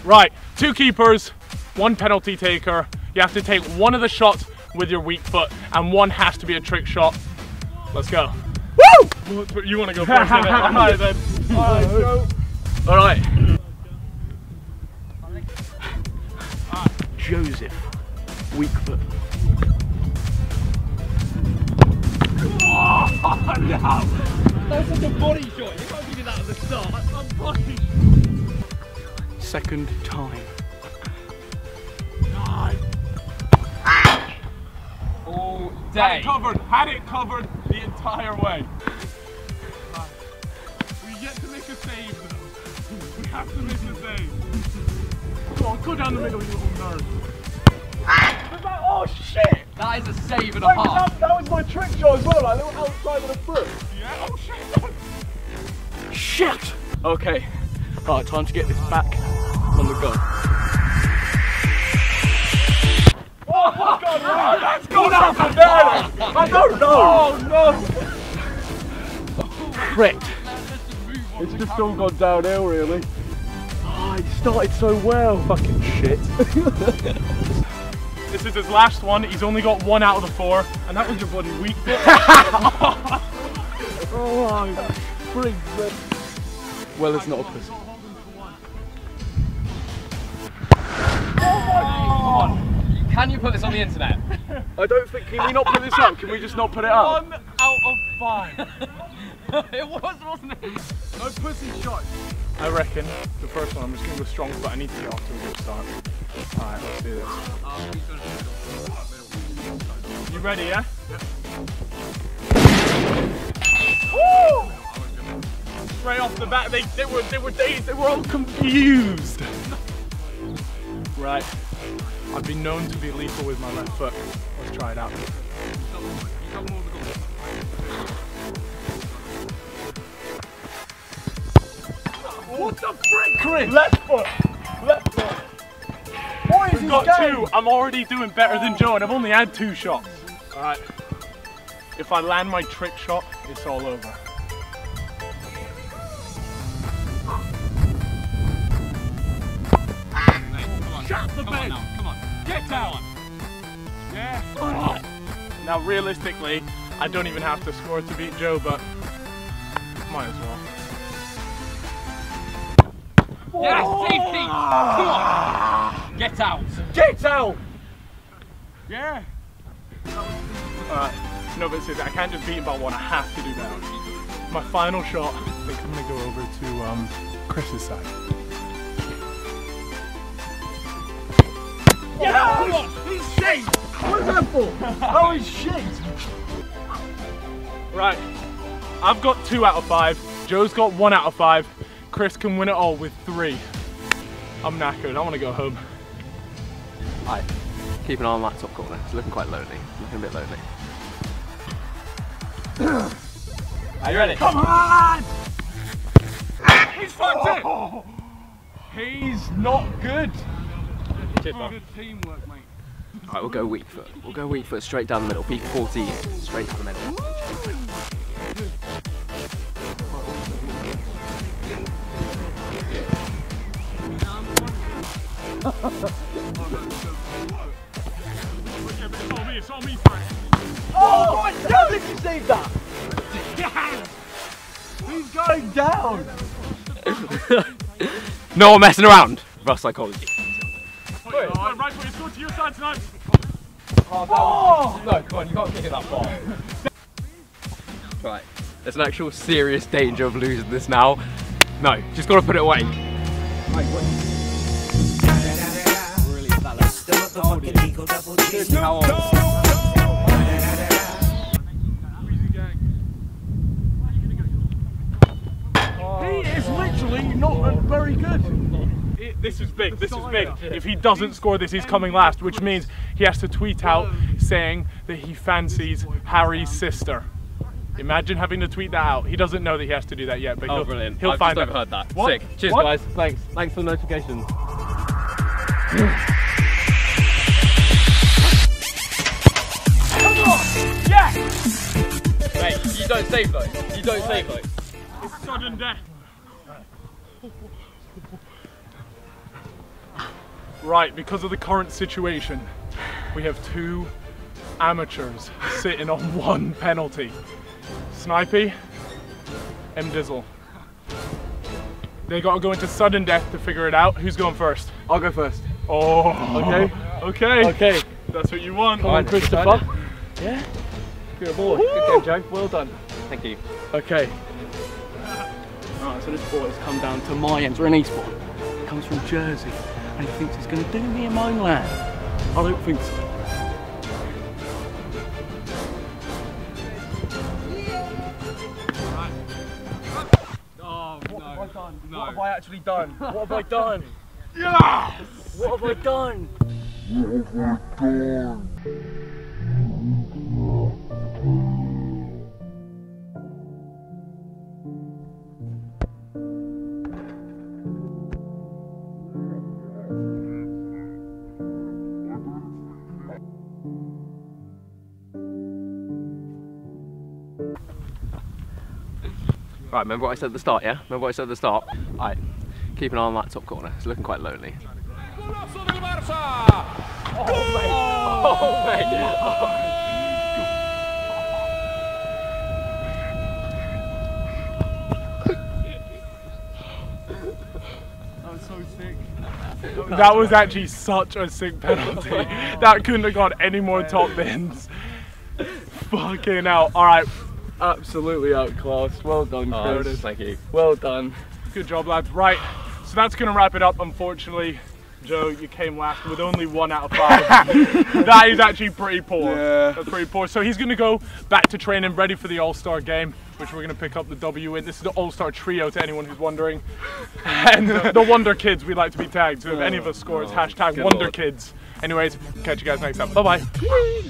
Right, 2 keepers, 1 penalty taker. You have to take 1 of the shots with your weak foot, and 1 has to be a trick shot. Let's go. Woo! You want to go first? Alright then. Alright, go. Alright. Joseph, weak foot. Oh, no! That's such a body shot. You can't give me that at the start. That's not body. Second time. All day. Had it covered the entire way. We get to make a save though. We have to make a save. Go on, go down the middle, you little nerd. Oh shit! That is a save and a half. That was my trick shot as well, like a little outside of the foot. Yeah, oh shit! Shit! Okay, right, time to get this back on the go. Oh my god, no, that's gone out from there! I don't know! Oh no! Correct. It's just all gone downhill really. Oh, it started so well. Fucking shit. This is his last one. He's only got 1 out of the 4, and that was your bloody weak foot. Oh my frig. Well, it's not a pussy. Oh my god. Can you put this on the internet? I don't think. Can we not put this up? Can we just not put it up? 1 out of 5. It was, wasn't it? No pussy shots. I reckon the first one I'm just going to go strong, but I need to get off to a good start. Alright, let's do this. You ready, yeah? Yep. Woo! Straight off the bat, they were all confused. Right. I've been known to be lethal with my left foot. Let's try it out. What the frick, Chris? Left foot. Left foot. What is We've got game? 2. I'm already doing better than Joe, and I've only had 2 shots. All right. If I land my trick shot, it's all over. Shut the bed. Come on. Get down. Yeah. Oh. Now, realistically, I don't even have to score to beat Joe, but might as well. Yes, safety! Come on! Get out! Get out! Yeah! Alright, no, but seriously, I can't just beat him by 1, I have to do that. My final shot, I think I'm going to go over to Chris's side. Yeah! Come on! He's shit! What's that for? Oh, he's shit! Right, I've got 2 out of 5, Joe's got 1 out of 5. Chris can win it all with 3. I'm knackered, I want to go home. Alright, keep an eye on that top corner. It's looking quite lonely. Looking a bit lonely. Are you ready? Come on! He's fucked it! He's not good. Cheers, man. Good teamwork, mate. Alright, we'll go weak foot. We'll go weak foot straight down the middle. Peak 14, straight down the middle. It's all me, Frank. Oh my god, did you save that? Yes! He's going down! No more messing around. Rough psychology. Wait, right foot, it's going to your side tonight. Oh, no, come on, you can't kick it that far. Right, there's an actual serious danger of losing this now. No, just gotta put it away. Really balanced. How old? He is literally not very good. This is big, this is big. If he doesn't score this, he's coming last, which means he has to tweet out saying that he fancies Harry's sister. Imagine having to tweet that out. He doesn't know that he has to do that yet, but Brilliant. He'll find I've it. just overheard that. What? Sick. Cheers, What? guys. Thanks. Thanks for the notifications. Come on! Yes! Wait, you don't save though. You don't save though. It's sudden death. Right, because of the current situation, we have 2 amateurs sitting on 1 penalty. Snipey and Dizzle. They gotta go into sudden death to figure it out. Who's going first? I'll go first. Oh, Okay. Okay. Okay. That's what you want. Come on, Christopher. Yeah. Good boy. Good game, Joe. Well done. Thank you. Okay. Alright, so this ball has come down to my end. We're an Eastbourne. It comes from Jersey, and he thinks he's going to do me in my own land. I don't think so. Oh, What have I done? No. What have I actually done? What have I done? Yes! What have I done? Right, remember what I said at the start, yeah? Remember what I said at the start? Alright, keep an eye on that top corner. It's looking quite lonely. I'm so sick. That was actually such a sick penalty. That couldn't have got any more top bins. Fucking hell. Alright, Absolutely outclassed. Well done, Chris. Thank you. Well done. good job, lads. Right, so that's going to wrap it up, unfortunately. Joe, you came last with only 1 out of 5. That is actually pretty poor. Yeah. That's pretty poor. So he's going to go back to training, ready for the All-Star game, which we're going to pick up the W in. This is the All-Star trio to anyone who's wondering. And the Wonder Kids, we like to be tagged. So if any of us scores, hashtag good Wonder Lord. Kids. Anyways, catch you guys next time. Bye-bye.